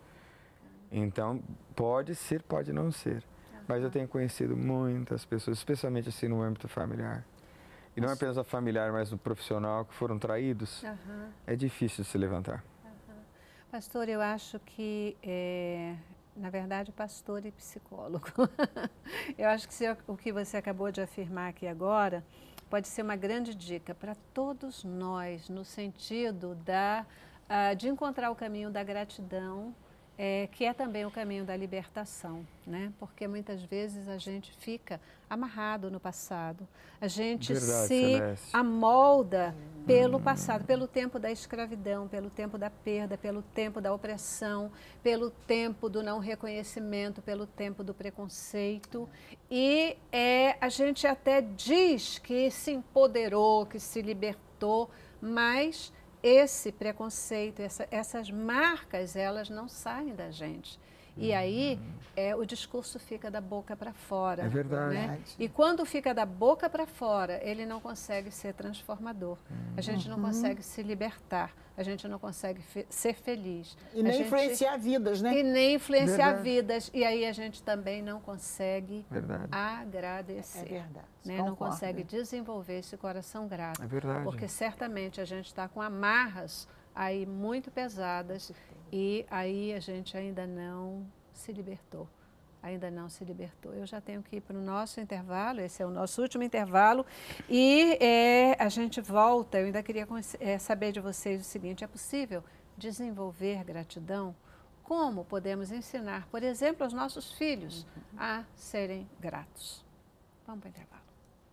Então, pode ser, pode não ser. Mas eu tenho conhecido muitas pessoas, especialmente assim no âmbito familiar. E não é apenas a familiar, mas no profissional, que foram traídos. É difícil se levantar. Pastor, eu acho que, na verdade, pastor e psicólogo. Eu acho que o que você acabou de afirmar aqui agora pode ser uma grande dica para todos nós, no sentido de encontrar o caminho da gratidão, que é também o caminho da libertação, né? Porque muitas vezes a gente fica amarrado no passado, a gente Verdade, se Celeste. amolda pelo passado, pelo tempo da escravidão, pelo tempo da perda, pelo tempo da opressão, pelo tempo do não reconhecimento, pelo tempo do preconceito. E a gente até diz que se empoderou, que se libertou, mas esse preconceito, essas marcas, elas não saem da gente. E aí o discurso fica da boca para fora. É verdade. Né? E quando fica da boca para fora, ele não consegue ser transformador. A gente não consegue se libertar. A gente não consegue ser feliz. E nem influenciar vidas, né? E nem influenciar Verdade. vidas. E aí a gente também não consegue Verdade. agradecer. É verdade. Né? Não Concordo. consegue desenvolver esse coração grato. É verdade. Porque certamente a gente está com amarras aí muito pesadas e aí a gente ainda não se libertou. Ainda não se libertou. Eu já tenho que ir para o nosso intervalo, esse é o nosso último intervalo, e a gente volta. Eu ainda queria saber de vocês o seguinte: é possível desenvolver gratidão? Como podemos ensinar, por exemplo, aos nossos filhos a serem gratos? Vamos para o intervalo.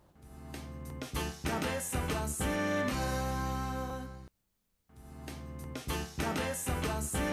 Cabeça pra cima. Cabeça pra cima.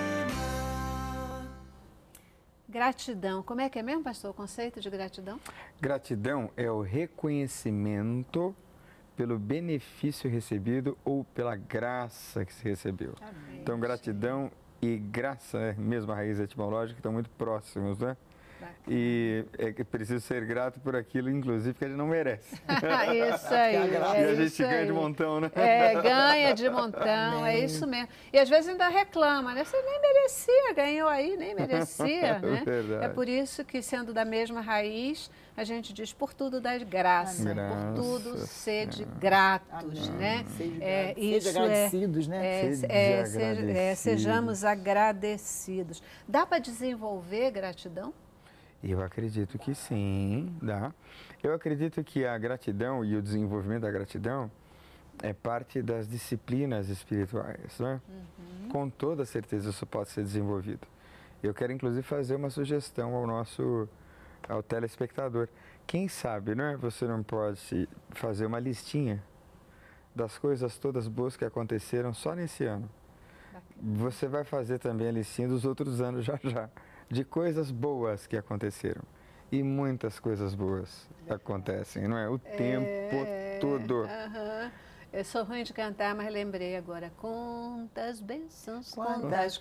Gratidão. Como é que é mesmo, pastor, o conceito de gratidão? Gratidão é o reconhecimento pelo benefício recebido ou pela graça que se recebeu. Amém. Então, gratidão e graça, né, mesma raiz etimológica, estão muito próximos, né? E é preciso ser grato por aquilo, inclusive, que a gente não merece. Isso aí. E a gente isso ganha aí. de montão, né? Ganha de montão, é isso mesmo. E às vezes ainda reclama, né? Você nem merecia, ganhou aí, nem merecia, né? Verdade. É por isso que, sendo da mesma raiz, a gente diz por tudo dar graça, por tudo Graças, sede gratos, Amém. né? Seja agradecidos, né? Sejamos agradecidos. Dá para desenvolver gratidão? Eu acredito que sim, dá. Eu acredito que a gratidão e o desenvolvimento da gratidão é parte das disciplinas espirituais, né? Com toda certeza isso pode ser desenvolvido. Eu quero inclusive fazer uma sugestão ao telespectador. Quem sabe, né? Você não pode fazer uma listinha das coisas todas boas que aconteceram só nesse ano. você vai fazer também a listinha dos outros anos já já, de coisas boas que aconteceram. E muitas coisas boas acontecem, não é? O tempo todo. Aham. Eu sou ruim de cantar, mas lembrei agora. Quantas bênçãos, Quantas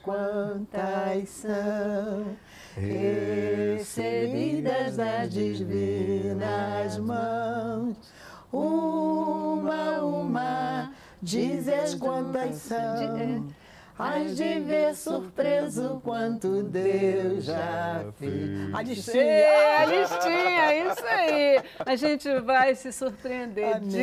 são recebidas das divinas mãos, uma a uma, dizes quantas são. Hás de ver surpreso quanto Deus já fez. A listinha, A listinha, isso aí. A gente vai se surpreender, Amém.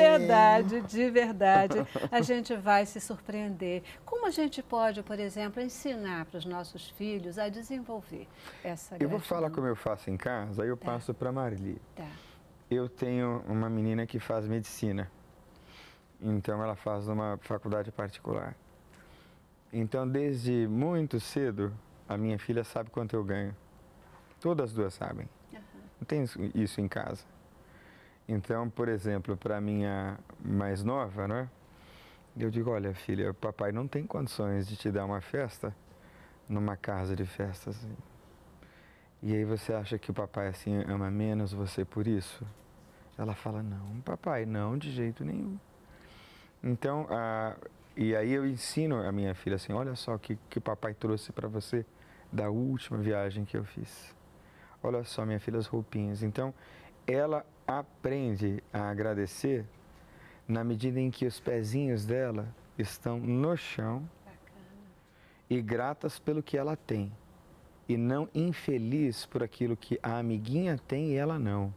de verdade, a gente vai se surpreender. Como a gente pode, por exemplo, ensinar para os nossos filhos a desenvolver essa Eu vou gratidão? falar como eu faço em casa, aí eu passo para a Marli. Tá. Eu tenho uma menina que faz medicina, então ela faz numa faculdade particular. Então, desde muito cedo, a minha filha sabe quanto eu ganho. Todas as duas sabem. Não tem isso em casa. Então, por exemplo, para a minha mais nova, né? Eu digo, olha, filha, o papai não tem condições de te dar uma festa numa casa de festas. E aí você acha que o papai assim ama menos você por isso? Ela fala, não, papai, não, de jeito nenhum. Então, e aí eu ensino a minha filha assim, olha só o que o papai trouxe para você da última viagem que eu fiz. Olha só, minha filha, as roupinhas. Então, ela aprende a agradecer na medida em que os pezinhos dela estão no chão e gratas pelo que ela tem. E não infeliz por aquilo que a amiguinha tem e ela não.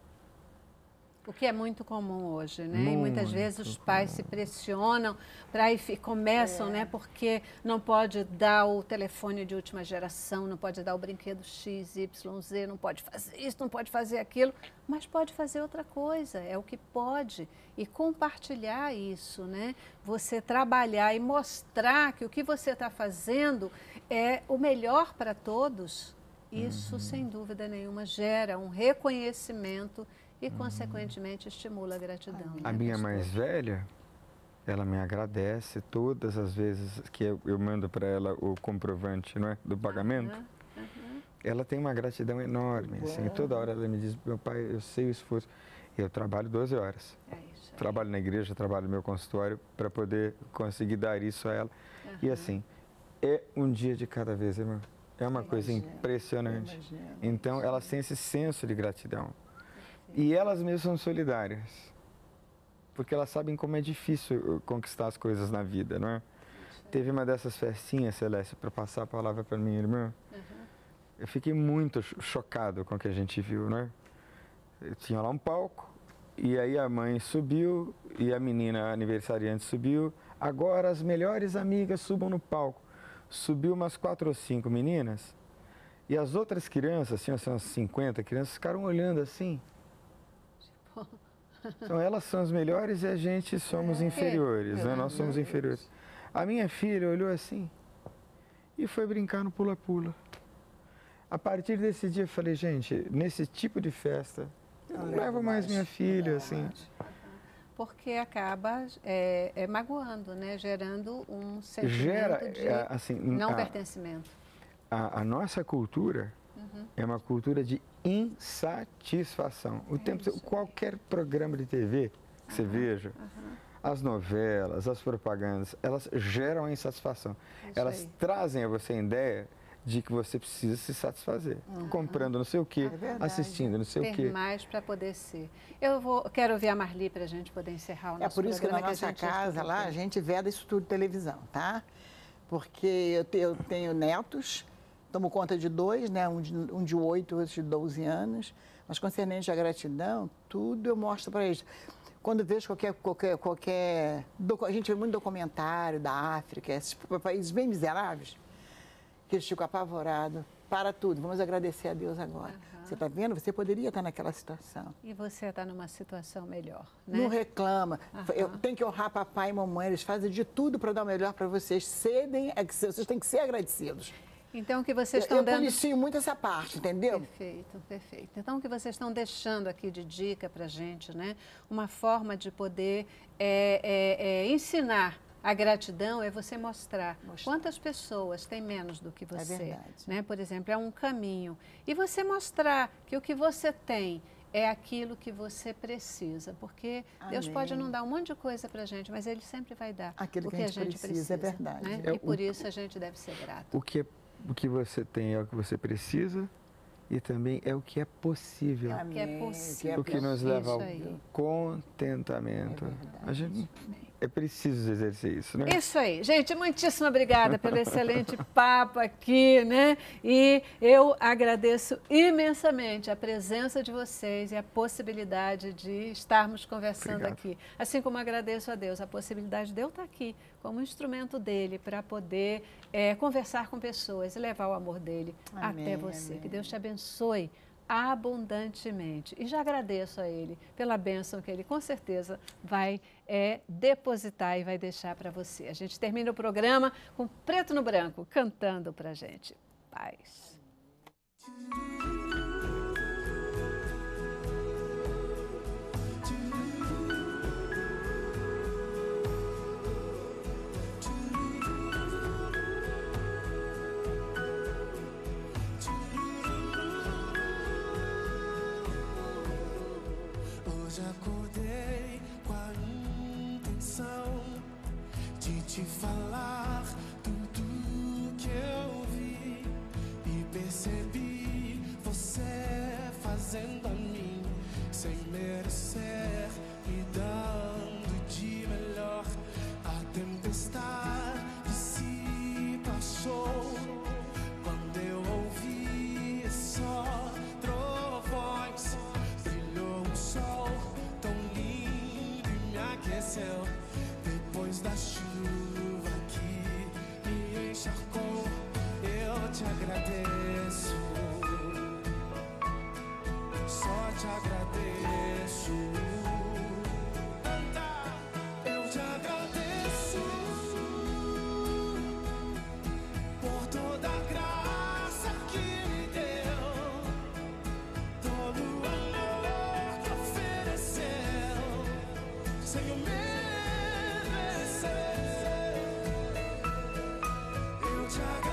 O que é muito comum hoje, né? E muitas vezes os pais se pressionam para e começam, né? Porque não pode dar o telefone de última geração, não pode dar o brinquedo X, Y, Z, não pode fazer isso, não pode fazer aquilo, mas pode fazer outra coisa, é o que pode. E compartilhar isso, né? Você trabalhar e mostrar que o que você está fazendo é o melhor para todos, isso, sem dúvida nenhuma, gera um reconhecimento e, consequentemente, estimula a gratidão. A né, minha pastor? mais velha, ela me agradece todas as vezes que eu mando para ela o comprovante, não é, do pagamento. Ela tem uma gratidão enorme, assim, e toda hora ela me diz, meu pai, eu sei o esforço. Eu trabalho 12 horas. É isso aí. Trabalho na igreja, trabalho no meu consultório para poder conseguir dar isso a ela. E assim, é um dia de cada vez, irmão. É uma coisa impressionante. Então, elas têm esse senso de gratidão. E elas mesmas são solidárias, porque elas sabem como é difícil conquistar as coisas na vida, não é? Teve uma dessas festinhas, Celeste, para passar a palavra para minha irmã. Eu fiquei muito chocado com o que a gente viu, né? Tinha lá um palco, e aí a mãe subiu, e a menina aniversariante subiu. Agora as melhores amigas subam no palco. Subiu umas 4 ou 5 meninas, e as outras crianças, tinham assim, umas 50 crianças, ficaram olhando assim. Então, elas são as melhores e a gente somos inferiores, né? Nós somos inferiores. A minha filha olhou assim e foi brincar no pula-pula. A partir desse dia eu falei, gente, nesse tipo de festa, eu não levo mais minha filha, assim. Porque acaba magoando, né? Gerando um sentimento Gera, de assim, não pertencimento. A nossa cultura é uma cultura de insatisfação. O tempo, qualquer programa de TV que você veja, as novelas, as propagandas, elas geram a insatisfação. Elas trazem a você a ideia de que você precisa se satisfazer, comprando não sei o quê, assistindo não sei o quê. Ter mais para poder ser. Quero ouvir a Marli para a gente poder encerrar o nosso programa. É por isso que na nossa casa lá a gente veda isso tudo de televisão, tá? Porque eu tenho netos, tomo conta de 2, né? Um de 8, outro de 12 anos. Mas concernente à gratidão, tudo eu mostro para eles. Quando vejo a gente vê muito documentário da África, esses países bem miseráveis, que eles ficam apavorados. Para tudo, vamos agradecer a Deus agora. Você está vendo? Você poderia estar naquela situação. E você está numa situação melhor, né? Não reclama. Eu tenho que honrar papai e mamãe, eles fazem de tudo para dar o melhor para vocês. Vocês têm que ser agradecidos. Então, o que vocês estão dando... Eu policio muito essa parte, entendeu? Perfeito, perfeito. Então, o que vocês estão deixando aqui de dica para a gente, né? Uma forma de poder ensinar A gratidão é você mostrar quantas pessoas têm menos do que você. É verdade. Né? Por exemplo, é um caminho. E você mostrar que o que você tem é aquilo que você precisa, porque Deus Amém. pode não dar um monte de coisa para a gente, mas Ele sempre vai dar Aquilo o que que a gente precisa, é verdade. né? É E por isso a gente deve ser grato. O que você tem é o que você precisa e também é o que é possível. Amém. que é possível. O que nos leva ao Isso aí. contentamento. A gente é preciso exercer isso, né? Isso aí. Gente, muitíssimo obrigada pelo excelente papo aqui, né? E eu agradeço imensamente a presença de vocês e a possibilidade de estarmos conversando Obrigado. aqui. Assim como agradeço a Deus a possibilidade de eu estar aqui como instrumento dele para poder conversar com pessoas e levar o amor dele Amém, até você. amém. Que Deus te abençoe abundantemente. E já agradeço a Ele pela bênção que Ele com certeza vai depositar e vai deixar para você. A gente termina o programa com Preto no Branco cantando para a gente. Paz. Hoje acordei com a intenção de te falar tudo que eu vi e percebi você fazendo a mim sem merecer, me dando de melhor. A tempestade se passou quando eu ouvi só trovões. Brilhou um sol tão lindo e me aqueceu. Depois da chuva que me encharcou, eu te agradeço. Só te agradeço. Canta, eu te agradeço por toda a graça que me deu, todo o amor que ofereceu, sem eu merecer. Eu te agradeço.